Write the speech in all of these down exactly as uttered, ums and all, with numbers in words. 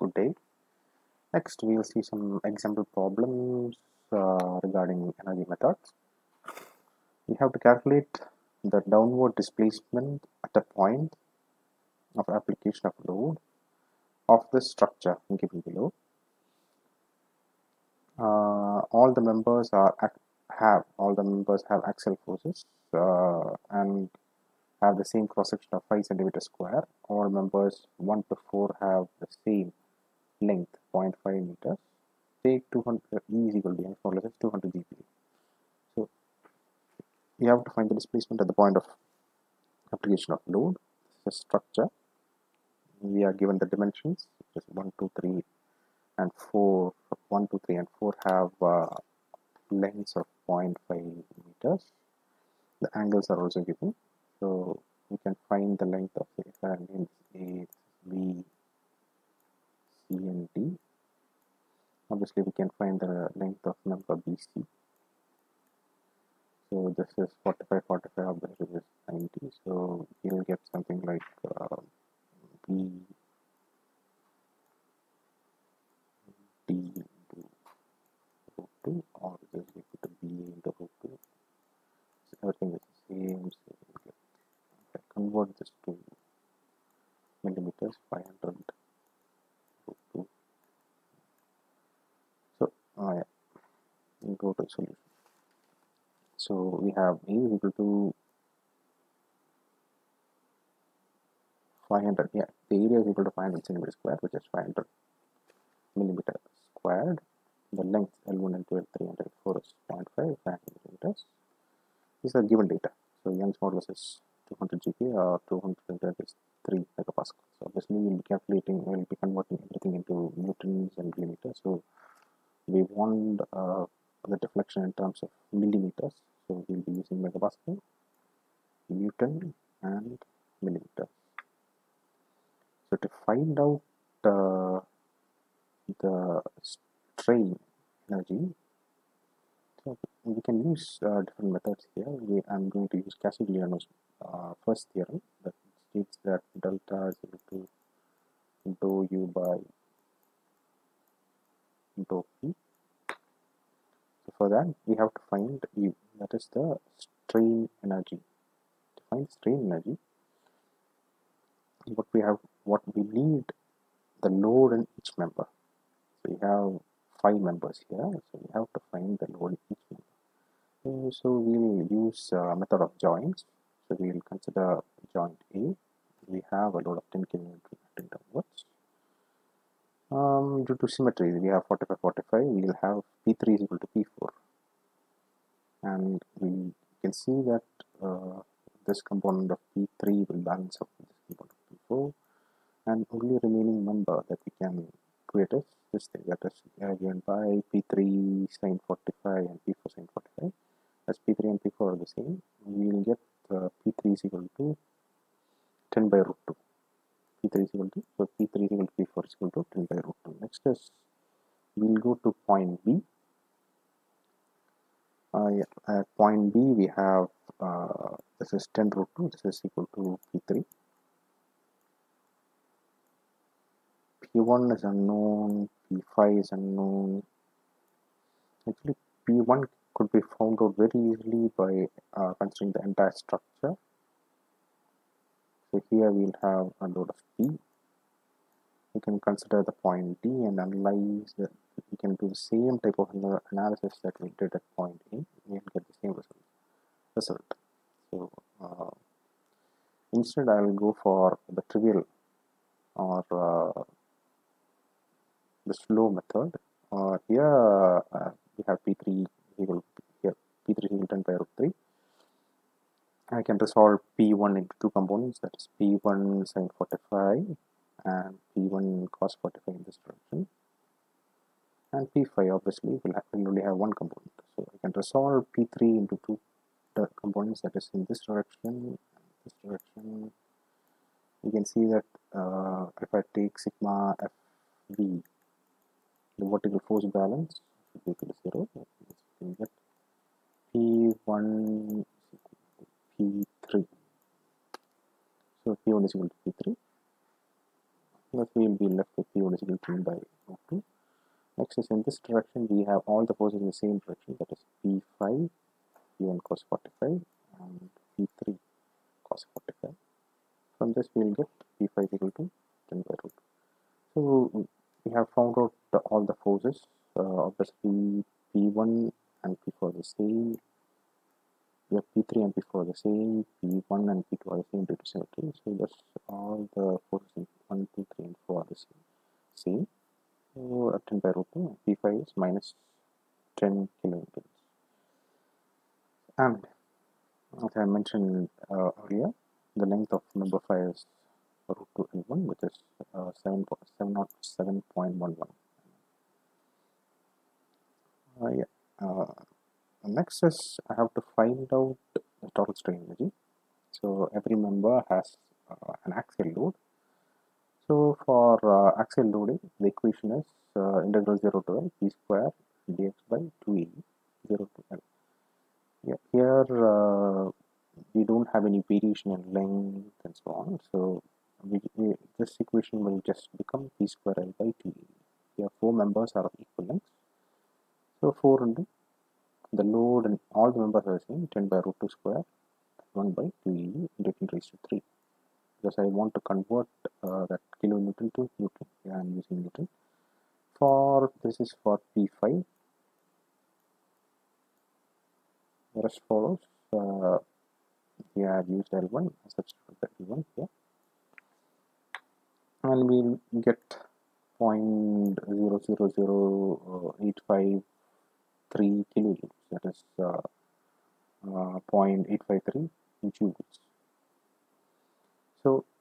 Good day. Next, we will see some example problems uh, regarding energy methods. We have to calculate the downward displacement at a point of application of load of the structure given below. Uh, all the members are have all the members have axial forces uh, and have the same cross section of five centimeters square. All members one to four have the same length, zero point five meters. Take two hundred E is equal to m more or less two hundred G P A. So we have to find the displacement at the point of application of load. This is a structure. We are given the dimensions, which is one, two, three, and four. one, two, three, and four have uh, lengths of zero point five meters. The angles are also given. So we can find the length of the length A, B, C, and D. Obviously, we can find the length of member B C. So this is forty-five, forty-five, obviously this is ninety. So we'll get something like uh, B D into root two, or this is equal to B into root two. So everything is the same. So we'll get, if I convert this to millimeters, five hundred root two. So uh, yeah, we go to solution. So we have A is equal to five hundred. Yeah, the area is equal to five hundred centimeters squared, which is five hundred millimeters squared. The length L one, L two, L three, and L four is zero point five, five hundred millimeters. These are given data. So Young's modulus is two hundred G P A, or two hundred is three megapascal. So obviously we'll be calculating, we'll be converting everything into newtons and millimeters. So we want uh, the deflection in terms of millimeters. So we'll be using megapascal, newton, and millimeter. So to find out uh, the strain energy, so we can use uh, different methods here. We, I'm going to use Casigliano's uh, first theorem that states that delta is equal to dou U by dou P. So for that, we have to find U, that is the strain energy. To find strain energy, what we have, what we need, the load in each member. So we have five members here, so we have to find the load in each member. So, so we'll use a method of joints. So we'll consider joint A. We have a load of ten kilonewton acting downwards. Um, due to symmetry, we have forty-five, forty-five. We'll have P three is equal to P four, and we can see that uh, this component of P three will balance up with this component of P four, and only remaining member that we can create is this thing, that is uh, given by P three sin forty-five and P four sin forty-five. As P three and P four are the same, we will get uh, P three is equal to ten by root two. P three is equal to, so P three is equal to P four is equal to ten by root two. Next is, we'll go to point B. Uh, yeah, at point B, we have, uh, this is ten root two, this is equal to P three. P one is unknown, P five is unknown. Actually, P one could be found out very easily by uh, considering the entire structure. So here we'll have a load of P. We can consider the point D and analyze the, we can do the same type of analysis that we did at point A. We will get the same result. result. So uh, instead I will go for the trivial or uh, the slow method. Uh, here uh, we have P three equal here P three equal to ten by root three. I can resolve P one into two components, that is P one sin forty-five and P one cos forty-five in this direction, and P five obviously will, have, will only have one component. So I can resolve P three into two components, that is in this direction and this direction. You can see that uh, if I take sigma F V, the vertical force balance should be equal to zero. You can get P one is equal to P three. So P one is equal to P three. Thus we will be left with P one load is equal to ten by root two. Next is in this direction we have all the forces in the same direction, that is P five, P one cos forty-five and P three cos forty-five. From this we will get P five equal to ten by root two. So we have found out the, all the forces. Uh, obviously P one and P four are the same. We have P three and P four are the same. P one and P two are the same due to symmetry. So that's all the forces in one, two, three, and four are the same. Same. So ten by root two, P five is minus ten kilonewtons. And as I mentioned uh, earlier, the length of member five is root two L one, which is uh, seven oh seven point one one. Uh, yeah. Uh, next is I have to find out the total strain energy. So every member has uh, an axial load. So for uh, axial loading, the equation is uh, integral zero to L P square dx by two E zero to L. Yeah, here uh, we don't have any variation in length and so on. So we, we, this equation will just become P square L by two E. Here four members are of equal length. So four into the load and all the members are the same, ten by root two square one by two E into ten raised to three. Because I want to convert uh, that kilonewton to Newton. Yeah, I'm using Newton. For this is for P five. The rest follows. Uh, we have used L one, substitute the L one here, and we'll get zero point zero zero zero eight five three kilojoules. That is uh, uh, zero point eight five three joules. So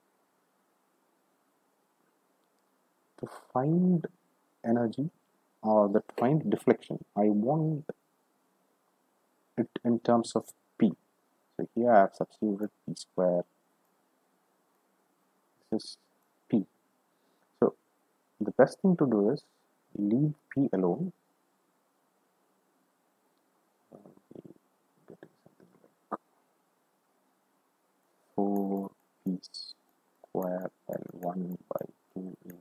to find energy or that find deflection, I want it in terms of P. So here I have substituted P square. This is P. So the best thing to do is leave P alone. Getting something like four P square L one by two E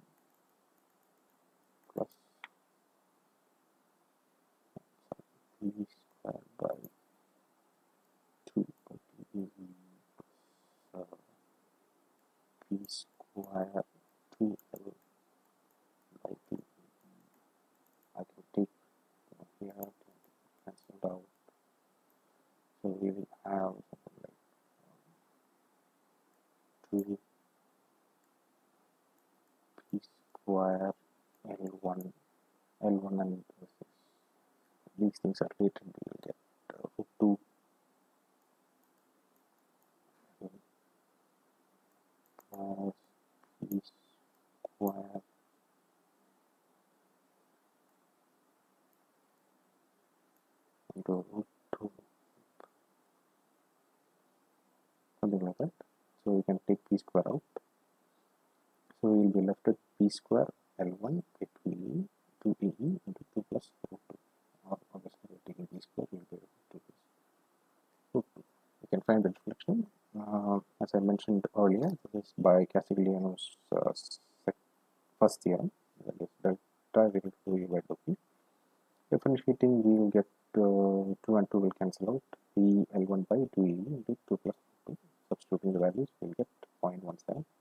plus P square by two by two E plus uh, P square two L by two E. I can take here to cancel out. So we will have something like two P square L one, L one and these things are related. We will get uh, root two plus P square into root two, something like that. So we can take P square out. So we will be left with P square L one by two E, two E E into two plus root two. Or obviously we are taking P square, we will be able to do root two. We can find the deflection. Uh, as I mentioned earlier, this is by Castigliano's uh, first theorem, that is delta is equal to E by two P. Differentiating, we will get uh, two and two will cancel out. P L one by two E into two plus two. Substituting the values, we will get zero point one seven.